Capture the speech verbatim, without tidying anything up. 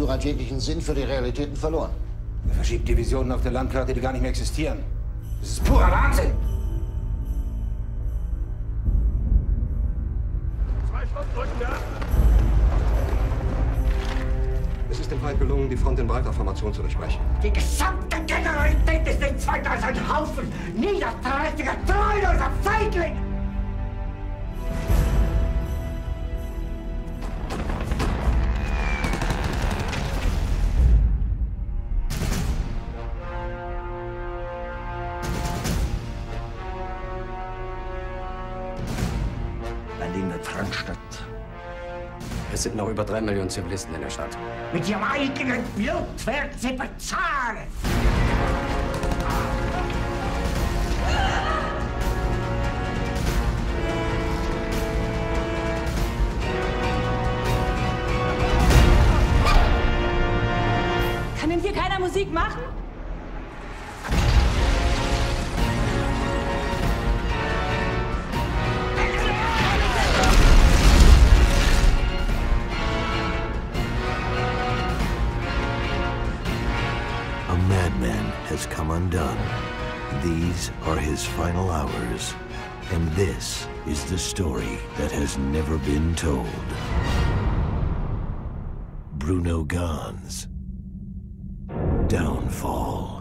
Führer hat jeglichen Sinn für die Realitäten verloren. Er verschiebt Divisionen auf der Landkarte, die gar nicht mehr existieren. Das ist purer Wahnsinn! Zwei Stoppdrücken da! Es ist dem Feind gelungen, die Front in breiter Formation zu durchbrechen. Die gesamte Generalität ist nichts weiter als ein Haufen niederträchtiger, treuloser Feiglinge! Berlin wird Frontstadt. Es sind noch über drei Millionen Zivilisten in der Stadt. Mit ihrem eigenen Blut werden sie bezahlen! Kann denn hier keiner Musik machen? A madman has come undone. These are his final hours. And this is the story that has never been told. Bruno Ganz Downfall.